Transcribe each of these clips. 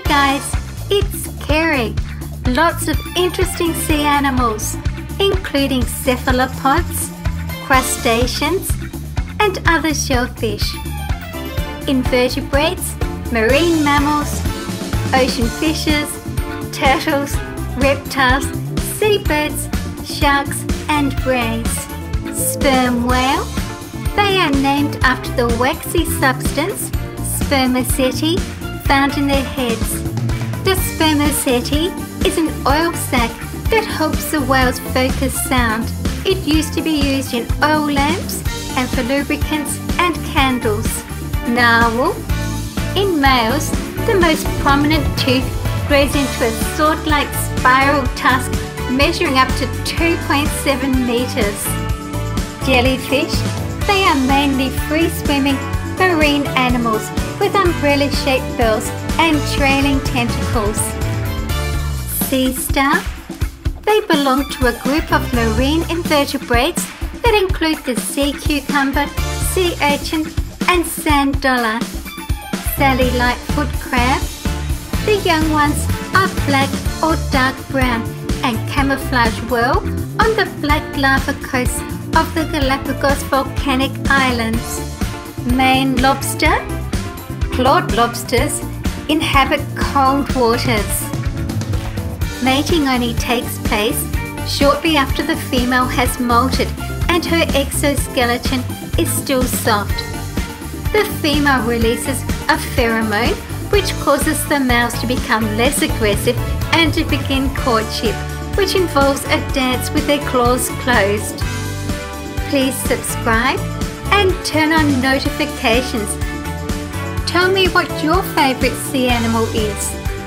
guys, it's Kerry. Lots of interesting sea animals, including cephalopods, crustaceans, and other shellfish. Invertebrates, marine mammals, ocean fishes, turtles, reptiles, seabirds, sharks, and rays. Sperm whale. They are named after the waxy substance, spermaceti, found in their heads. The spermaceti is an oil sac that helps the whale's focus sound. It used to be used in oil lamps and for lubricants and candles. Narwhal. In males, the most prominent tooth grows into a sword-like spiral tusk measuring up to 2.7 meters. Jellyfish. They are mainly free-swimming marine animals with umbrella-shaped bills and trailing tentacles. Sea star. They belong to a group of marine invertebrates that include the sea cucumber, sea urchin, and sand dollar. Sally Lightfoot crab. The young ones are black or dark brown and camouflage well on the black lava coast of the Galapagos volcanic islands. Maine lobster. Clawed lobsters inhabit cold waters. Mating only takes place shortly after the female has molted and her exoskeleton is still soft. The female releases a pheromone which causes the males to become less aggressive and to begin courtship, which involves a dance with their claws closed. Please subscribe and turn on notifications. Tell me what your favourite sea animal is.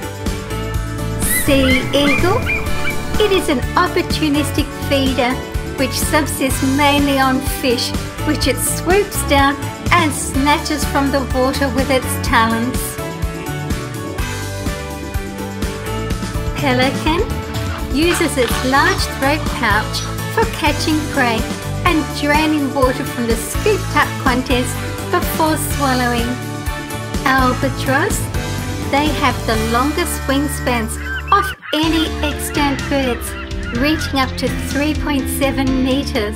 Sea eagle. It is an opportunistic feeder which subsists mainly on fish, which it swoops down and snatches from the water with its talons. Pelican uses its large throat pouch for catching prey and draining water from the scooped up contents before swallowing. Albatross. They have the longest wingspans of any extant birds, reaching up to 3.7 meters.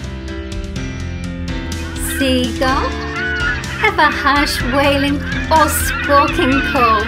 Seagull have a harsh wailing or squawking call.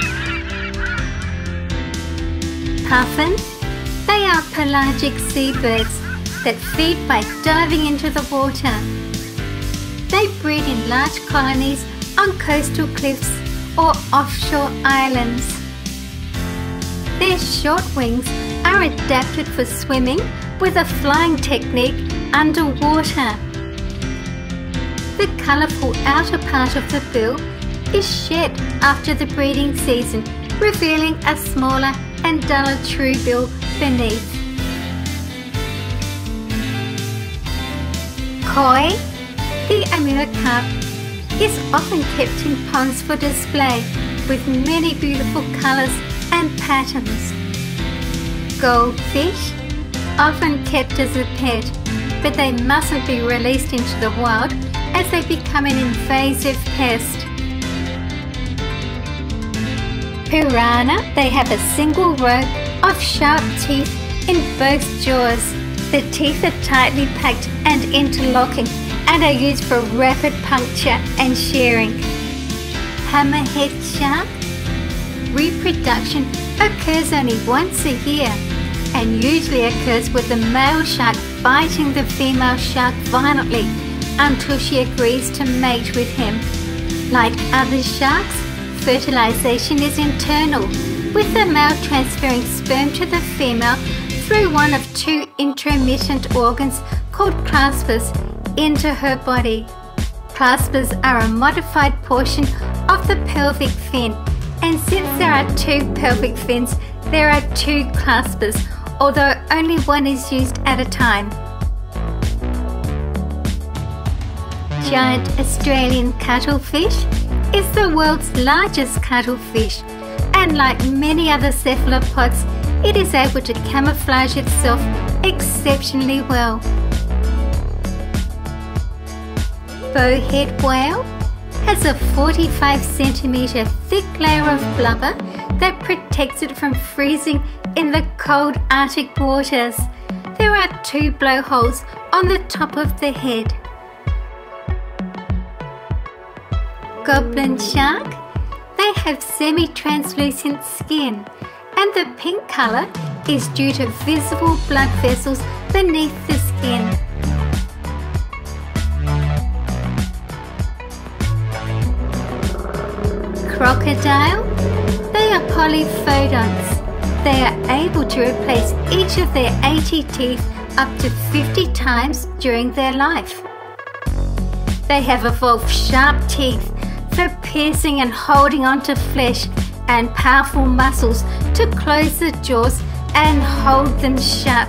Puffin. They are pelagic seabirds that feed by diving into the water. They breed in large colonies on coastal cliffs or offshore islands. Their short wings are adapted for swimming with a flying technique underwater. The colourful outer part of the bill is shed after the breeding season, revealing a smaller and duller true bill beneath. Koi. The amurcarp is often kept in ponds for display with many beautiful colours and patterns. Goldfish. Often kept as a pet, but they mustn't be released into the wild as they become an invasive pest. Piranha. They have a single row of sharp teeth in both jaws. The teeth are tightly packed and interlocking and are used for rapid puncture and shearing. Hammerhead shark. Reproduction occurs only once a year and usually occurs with the male shark biting the female shark violently until she agrees to mate with him. Like other sharks, fertilization is internal, with the male transferring sperm to the female through one of two intermittent organs called claspers into her body. Claspers are a modified portion of the pelvic fin, and since there are two pelvic fins, there are two claspers, although only one is used at a time. Giant Australian cuttlefish is the world's largest cuttlefish, and like many other cephalopods, it is able to camouflage itself exceptionally well. Bowhead whale. has a 45 centimeter thick layer of blubber that protects it from freezing in the cold Arctic waters. There are 2 blowholes on the top of the head. Goblin shark. They have semi-translucent skin, and the pink colour is due to visible blood vessels beneath the skin. Crocodile. They are polyphodonts. They are able to replace each of their 80 teeth up to 50 times during their life. They have evolved sharp teeth for piercing and holding onto flesh, and powerful muscles to close the jaws and hold them shut.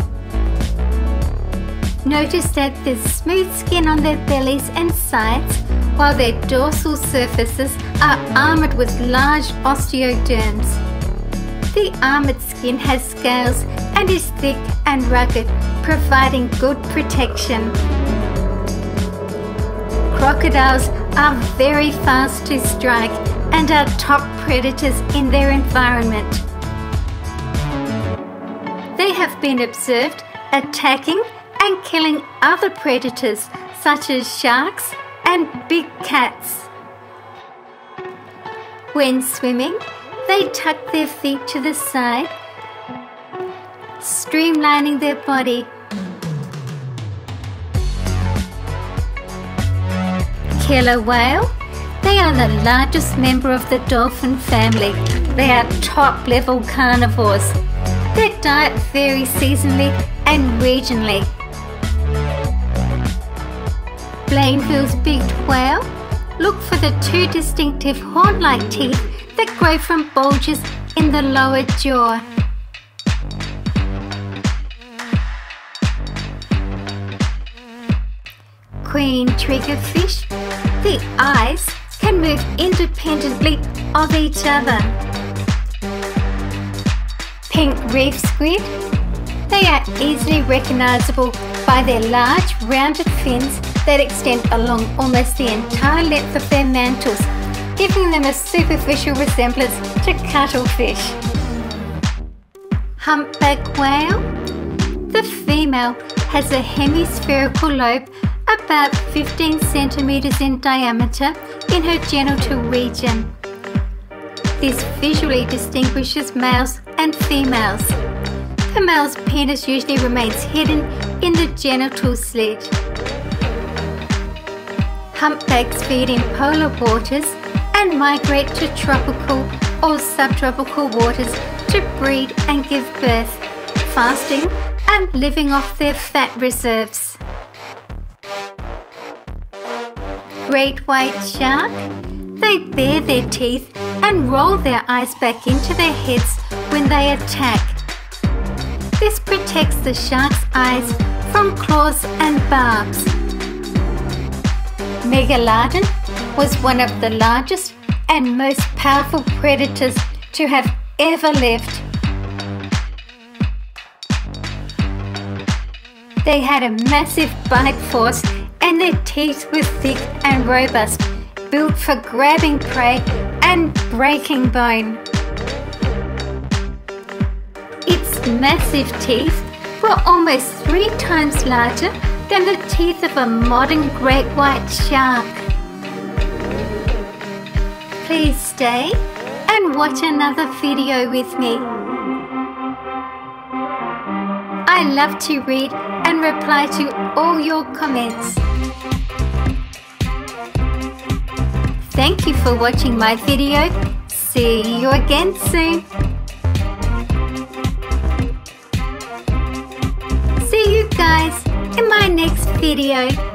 Notice that there's smooth skin on their bellies and sides, while their dorsal surfaces are armoured with large osteoderms. The armoured skin has scales and is thick and rugged, providing good protection. Crocodiles are very fast to strike and are top predators in their environment. They have been observed attacking and killing other predators such as sharks and big cats. When swimming, they tuck their feet to the side, streamlining their body. Killer whale. They are the largest member of the dolphin family. They are top-level carnivores. Their diet varies seasonally and regionally. Plainfield's beaked whale. Look for the 2 distinctive horn-like teeth that grow from bulges in the lower jaw. Queen triggerfish. The eyes can move independently of each other. Pink reef squid. They are easily recognisable by their large rounded fins that extend along almost the entire length of their mantles, giving them a superficial resemblance to cuttlefish. Humpback whale. The female has a hemispherical lobe about 15 centimeters in diameter in her genital region. This visually distinguishes males and females. The male's penis usually remains hidden in the genital slit. Humpbacks feed in polar waters and migrate to tropical or subtropical waters to breed and give birth, fasting and living off their fat reserves. Great white shark. They bare their teeth and roll their eyes back into their heads when they attack. This protects the shark's eyes from claws and barbs. Megalodon was one of the largest and most powerful predators to have ever lived. They had a massive bite force and their teeth were thick and robust, built for grabbing prey and breaking bone. Its massive teeth were almost 3 times larger than the teeth of a modern great white shark. Please stay and watch another video with me. I love to read and reply to all your comments. Thank you for watching my video. See you again soon. See you guys in my next video.